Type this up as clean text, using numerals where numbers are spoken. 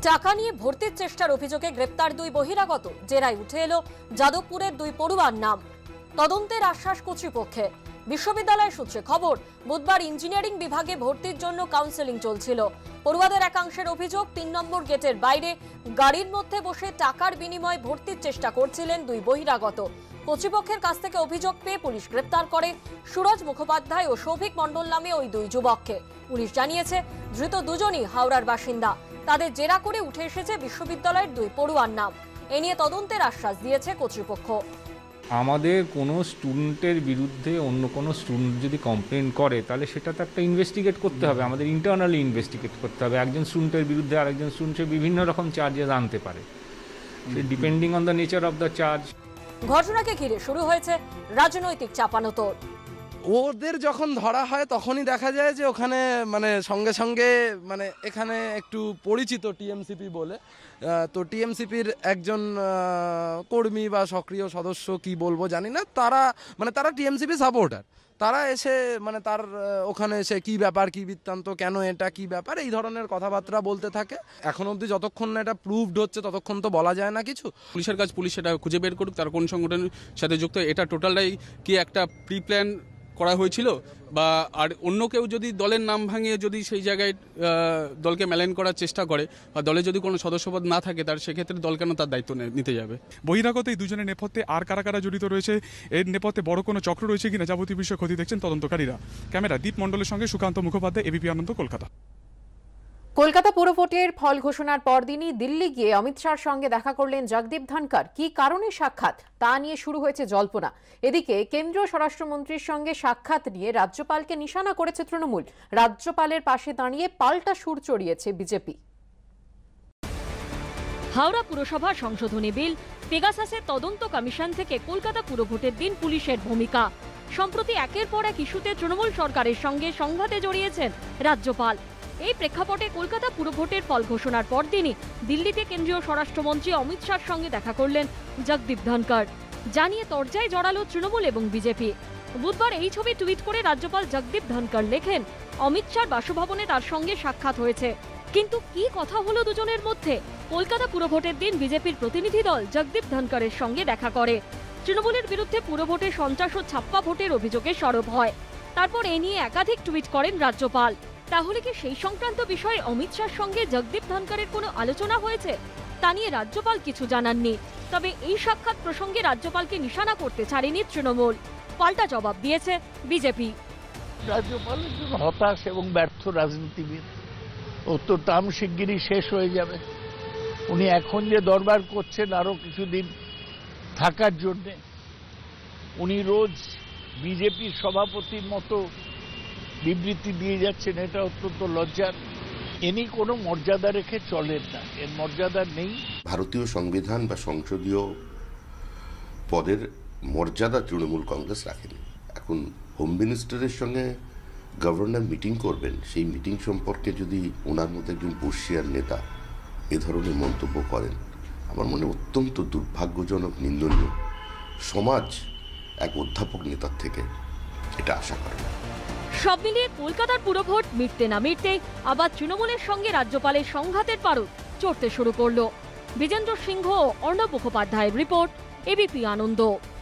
টাকা নিয়ে ভর্তির চেষ্টার অভিযোগে গ্রেপ্তার দুই বহিরাগত, জেরায় উঠে এলো যাদবপুরের দুই পড়ুয়ার নাম। তদন্তের আশ্বাস কর্তৃপক্ষের। বিশ্ববিদ্যালয় সূত্রে খবর, বুধবার ইঞ্জিনিয়ারিং বিভাগে ভর্তির জন্য কাউন্সেলিং চলছিল। পড়ুয়াদের একাংশের অভিযোগ, ৩ নম্বর গেটের বাইরে গাড়ির মধ্যে বসে টাকার বিনিময়ে ভর্তির চেষ্টা করছিলেন দুই বহিরাগত। কর্তৃপক্ষের কাছ থেকে অভিযোগ পেয়ে পুলিশ গ্রেপ্তার করে সুরজ মুখোপাধ্যায় ও সৌভিক মণ্ডল নামে ওই দুই যুবককে। পুলিশ জানিয়েছে, ধৃত দুজনই হাওড়ার বাসিন্দা। তাদের জেরা করে উঠে এসেছে বিশ্ববিদ্যালয়ের দুই পড়ুয়ার নাম। এ নিয়ে তদন্তের আশ্বাস দিয়েছে কর্তৃপক্ষ। আমাদের কোনো স্টুডেন্টের বিরুদ্ধে অন্য কোনো স্টুডেন্ট যদি কমপ্লেন করে, তাহলে সেটা তো একটা ইনভেস্টিগেট করতে হবে, আমাদের ইন্টারনালি ইনভেস্টিগেট করতে হবে। একজন স্টুডেন্টের বিরুদ্ধে আরেকজন স্টুডেন্টের বিভিন্ন রকম চার্জেস আনতে পারে, depending on the nature of the charge. ঘটনাকে ঘিরে শুরু হয়েছে রাজনৈতিক চাপানোতর। ওদের যখন ধরা হয় তখনই দেখা যায় যে ওখানে সঙ্গে সঙ্গে এখানে একটু পরিচিত টিএমসিপি বলে, তো টিএমসিপির একজন কর্মী বা সক্রিয় সদস্য কি বলবো জানি না, তারা টিএমসিপি সাপোর্টার, তারা এসে তার ওখানে এসে কি ব্যাপার, কি বৃত্তান্ত, কেন এটা, কি ব্যাপার, এই ধরনের কথাবার্তা বলতে থাকে। এখন অবধি যতক্ষণ না এটা প্রুভড হচ্ছে ততক্ষণ তো বলা যায় না কিছু। পুলিশের কাজ, পুলিশ সেটা খুঁজে বের করুক তার কোন সংগঠনের সাথে যুক্ত। এটা টোটালটাই কি একটা প্রি প্ল্যান করা হয়েছিল, বা আর অন্য কেউ যদি দলের নাম ভাঙিয়ে যদি সেই জায়গায় দলকে মেলাইন করার চেষ্টা করে, বা দলে যদি কোনো সদস্যপদ না থাকে, তার সেক্ষেত্রে দল কেন তার দায়িত্ব নিতে যাবে? বহিরাগত এই দুজনের নেপথ্যে আর কারা কারা জড়িত রয়েছে, এর নেপথ্যে বড় কোনো চক্র রয়েছে কিনা, যাবতীয় বিষয়ে খতিয়ে দেখছেন তদন্তকারীরা। ক্যামেরা দীপ মণ্ডলের সঙ্গে সুকান্ত মুখোপাধ্যায়, এবিপি আনন্দ, কলকাতা। কলকাতা পুর ভোটের ফল ঘোষণার পরদিনই দিল্লি গিয়ে অমিত শাহর সঙ্গে দেখা করলেন জগদীপ ধনকর। কি কারণে সাক্ষাৎ, তা নিয়ে শুরু হয়েছে জল্পনা। এদিকে কেন্দ্রীয় স্বরাষ্ট্রমন্ত্রীর সঙ্গে সাক্ষাৎ নিয়ে রাজ্যপালকে নিশানা করেছে তৃণমূল। রাজ্যপালের পাশে দাঁড়িয়ে পাল্টা সুর চড়িয়েছে বিজেপি। হাওড়া পুরসভা সংশোধনী বিল, পেগাসাসের তদন্ত কমিশন থেকে কলকাতা পুর ভোটের দিন পুলিশের ভূমিকা। সম্প্রতি একের পর এক ইস্যুতে তৃণমূল সরকারের সঙ্গে সংঘাতে জড়িয়েছেন রাজ্যপাল। এই প্রেক্ষাপটে কলকাতা পুর ভোটের ফল ঘোষণার পরদিনই দিল্লিতে কেন্দ্রীয় স্বরাষ্ট্রমন্ত্রী অমিত শাহর সঙ্গে দেখা করলেন জগদীপ ধনকর। জানিয়ে তরজায় জড়ালো তৃণমূল এবং বিজেপি। বুধবার এই ছবি টুইট করে রাজ্যপাল জগদীপ ধনকর লেখেন, অমিত শাহর বাসভবনে তার সঙ্গে সাক্ষাৎ হয়েছে। কিন্তু কি কথা হলো দুজনের মধ্যে? কলকাতা পুর ভোটের দিন বিজেপির প্রতিনিধি দল জগদীপ ধনকরের সঙ্গে দেখা করে। তৃণমূলের বিরুদ্ধে পুর ভোটে সন্ত্রাস ও ছাপ্পা ভোটের অভিযোগে সরব হয়। তারপর এ নিয়ে একাধিক টুইট করেন রাজ্যপাল। তাহলে কি সেই সংক্রান্ত বিষয়ে অমিত শাহর সঙ্গে জগদীপ ধনকরের কোনো আলোচনা হয়েছে? তা নিয়ে রাজ্যপাল কিছু জানাননি। তবে এই সাক্ষাৎ প্রসঙ্গে রাজ্যপালকে নিশানা করতে ছাড়েনি তৃণমূল। পাল্টা জবাব দিয়েছে বিজেপি। রাজ্যপাল একজন হতাশ এবং ব্যর্থ রাজনীতিবিদ। ওর তো টার্ম শিগগিরই শেষ হয়ে যাবে। উনি এখন যে দরবার করছেন আরো কিছুদিন থাকার জন্য, উনি রোজ বিজেপির সভাপতির মতো বিবৃতি দিয়ে যাচ্ছেন, এটা অত্যন্ত লজ্জার। ইনি কোনো মর্যাদা রেখে চলেন না, এর মর্যাদা নেই। ভারতীয় সংবিধান বা সংসদীয় পদের মর্যাদা তৃণমূল কংগ্রেস রাখেনি। এখন হোম মিনিস্টারের সঙ্গে গভর্নর মিটিং করবেন, সেই মিটিং সম্পর্কে যদি ওনার মতো একজন বর্ষিয়ার নেতা এ ধরনের মন্তব্য করেন, আমার মনে অত্যন্ত দুর্ভাগ্যজনক, নিন্দনীয়। সমাজ এক অধ্যাপক নেতার থেকে এটা আশা করে না। সব মিলিয়ে কলকাতার পুরভোট মিটতে না মিটতেই আবার তৃণমূলের সঙ্গে রাজ্যপালের সংঘাতের পারদ চড়তে শুরু করলো। বিজেন্দ্র সিংহ ও অর্ণব মুখোপাধ্যায়ের রিপোর্ট, এবিপি আনন্দ।